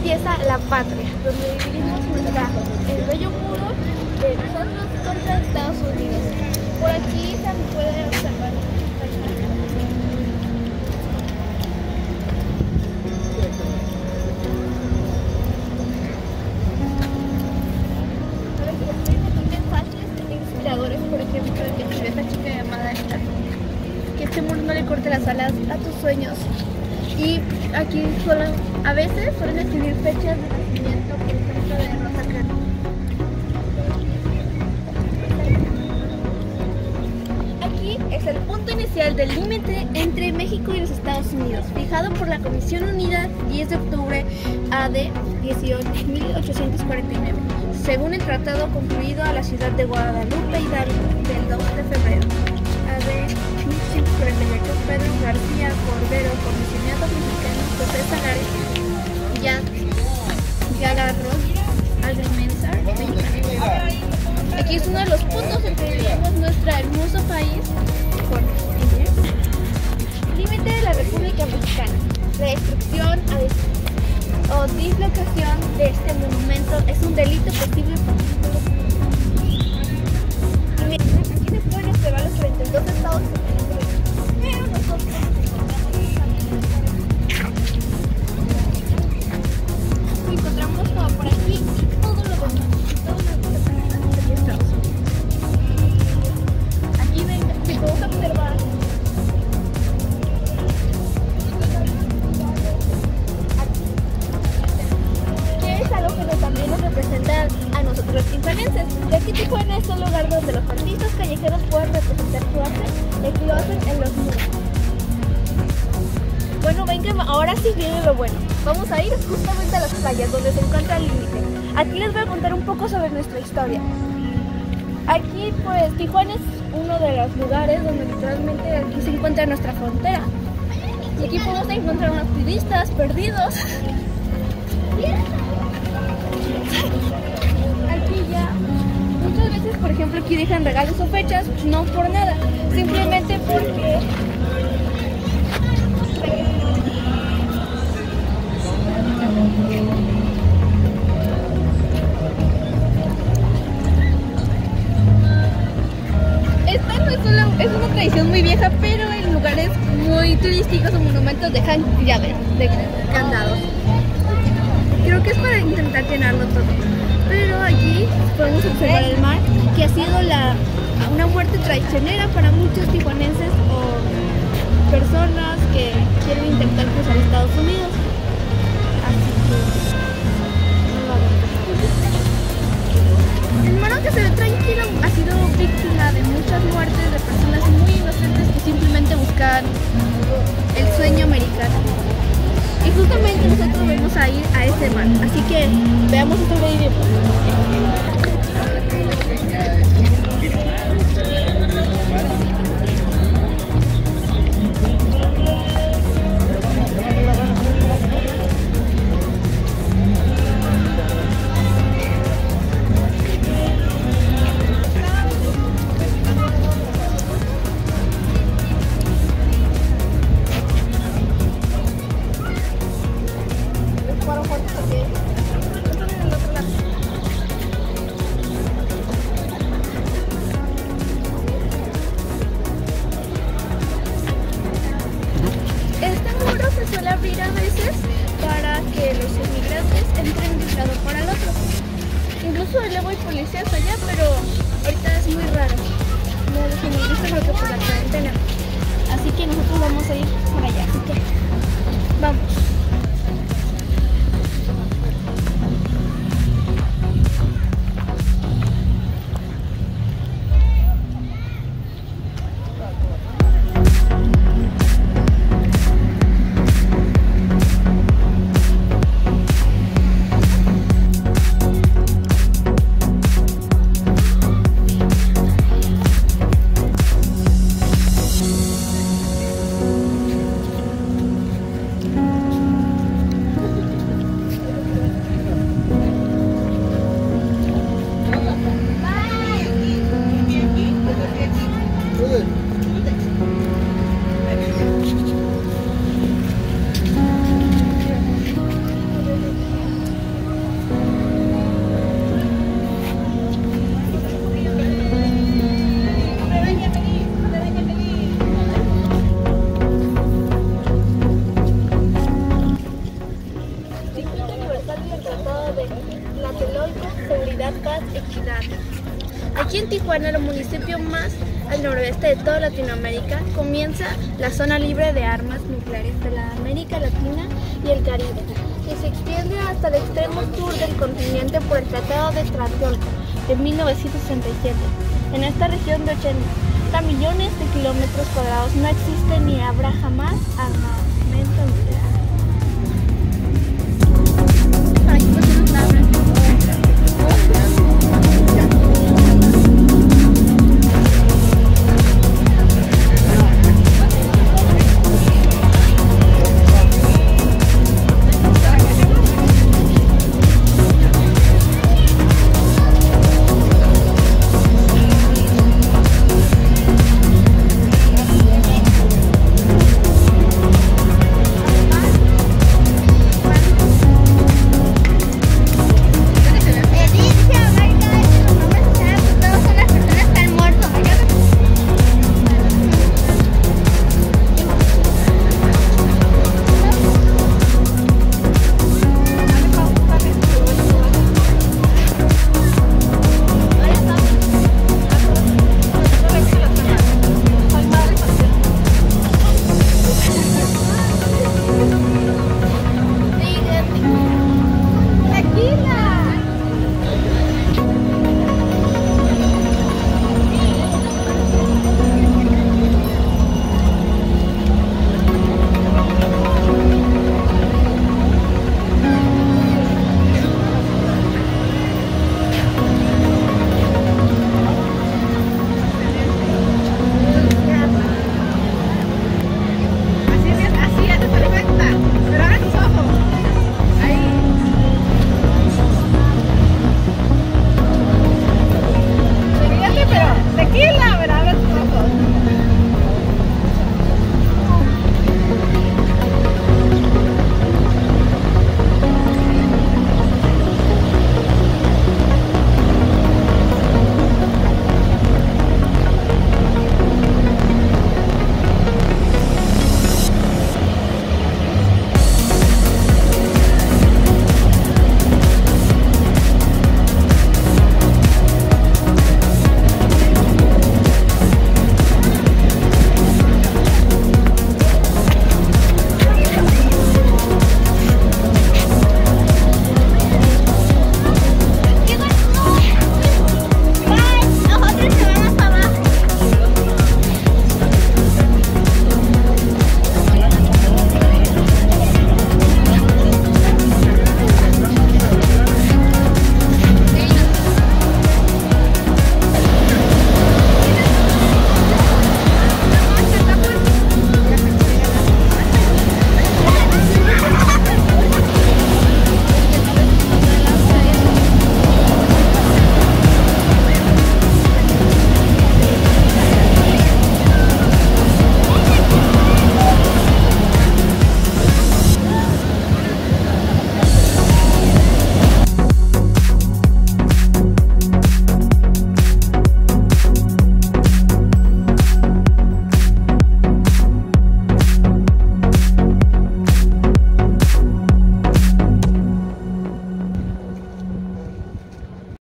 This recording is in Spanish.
empieza la patria, donde vivimos el bello muro de nosotros contra Estados Unidos. Por aquí se puede observar. Inspiradores, por ejemplo, que esta chica llamada esta, que este muro no le corte las alas a tus sueños. Y aquí a veces suelen escribir fechas de nacimiento, por ejemplo, de Rosa Cruz. Aquí es el punto inicial del límite entre México y los Estados Unidos, fijado por la Comisión Unida 10 de octubre AD 1849, según el tratado concluido a la ciudad de Guadalupe Hidalgo del 2 de febrero AD 1548. Pedro García Cordero, comisionado mexicano, José Salares, Yagarros, Agrimensar, aquí es uno de los puntos en que vivimos nuestro hermoso país. Límite de la República Mexicana. La destrucción o dislocación de este monumento es un delito posible por aquí se pueden observar los 32 estados, pero nosotros encontramos como por aquí todo lo demás, aquí estamos. Aquí si podemos observar que es algo que también nos representa a nosotros los tijuanenses. De aquí Tijuana es un lugar donde los artistas callejeros pueden representar su arte, y aquí lo hacen en los muros. Bueno, vengan, ahora sí viene lo bueno. Vamos a ir justamente a las playas donde se encuentra el límite. Aquí les voy a contar un poco sobre nuestra historia. Aquí pues Tijuana es uno de los lugares donde literalmente aquí se encuentra nuestra frontera. Y aquí podemos encontrar unos turistas perdidos. Aquí ya muchas veces, por ejemplo, aquí dejan regalos o fechas, no por nada, simplemente porque esta no es es una tradición muy vieja, pero en lugares muy turísticos o monumentos dejan llaves de candados. Creo que es para intentar llenarlo todo. Pero allí podemos observar el mar, que ha sido una muerte traicionera para muchos tijuanenses o personas que quieren intentar cruzar Estados Unidos. Así que el mar, aunque se ve tranquilo, ha sido víctima de muchas muertes de personas muy inocentes que simplemente buscan el sueño americano. Y justamente nosotros vamos a ir a este mar, así que veamos este video. Suele abrir a veces para que los inmigrantes entren de un lado para el otro. Incluso luego hay policías allá, pero ahorita es muy raro. No los inmigrantes, creo que por la cuarentena. Así que nosotros vamos a ir por allá. Así que vamos. universidad. Aquí en Tijuana, el municipio más al noroeste de toda Latinoamérica, comienza la zona libre de armas nucleares de la América Latina y el Caribe, y se extiende hasta el extremo sur del continente por el Tratado de Tlatelolco de 1967. En esta región de 80 millones de kilómetros cuadrados no existe ni habrá jamás armamento nuclear.